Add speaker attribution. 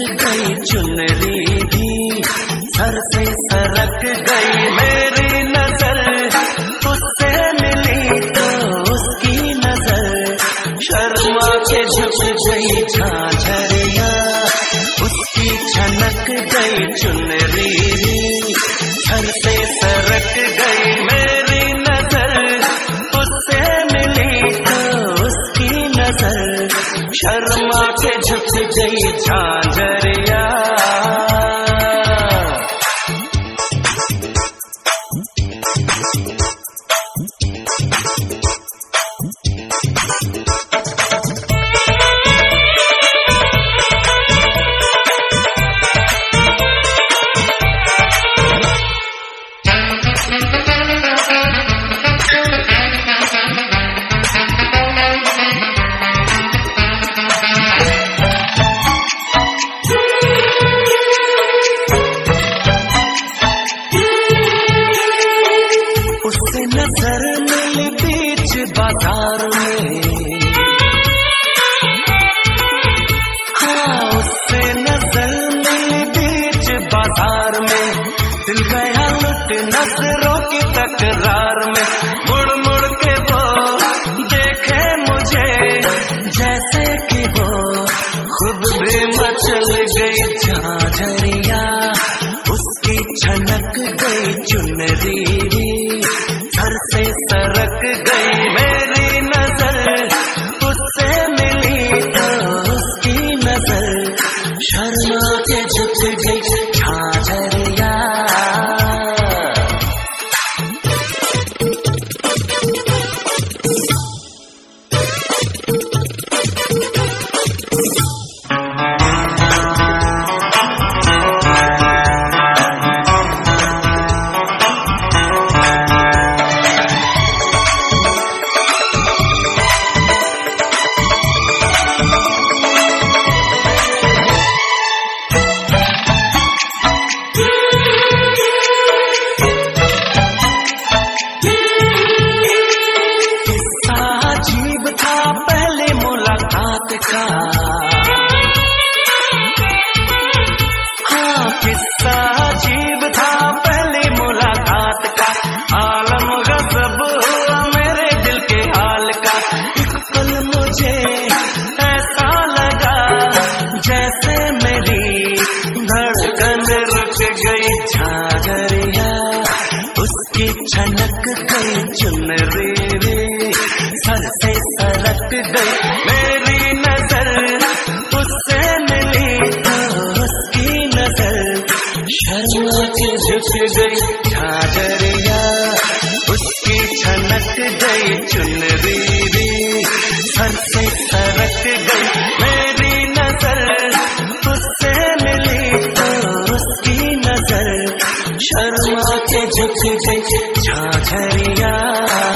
Speaker 1: गई चुनरी भी, सर से सरक गई मेरी नजर, उससे मिली तो उसकी नजर, शर्मा के झुक गई झांझरिया, उसकी छनक गई चुनरी भी, सर से सरक गई मेरी नजर, उससे मिली तो उसकी नजर, शर्मा के झुक गई झांझरिया। उससे नजर मिली बीच बाजार में, हाँ उससे नजर मिली बीच बाजार में, दिल गया लुट नजरों की तकरार में, मुड़ मुड़ के वो देखे मुझे जैसे कि वो खुद भी मचल गई झांझरिया, उसकी छनक गई चुनरी, सर से सरक गई मेरी नजर, उससे मिली तो उसकी नजर, शर्मा के झुक गई झांझरिया। हाँ किस्सा अजीब था पहली मुलाकात का, आलम गज़ब हुआ मेरे दिल के हाल का, एक पल मुझे ऐसा लगा जैसे मेरी धड़कन रुक गई झांझरिया, उसकी छनक गई चुनरी, सर से सरक गई मेरी नजर, उससे मिली तो उसकी नजर, शर्मा के झुक गई झांझरिया, उसकी छनक गई चुनरी, सर से सरक गई मेरी नजर, उससे मिली तो उसकी नजर, शर्मा के झुक गई झांझरिया।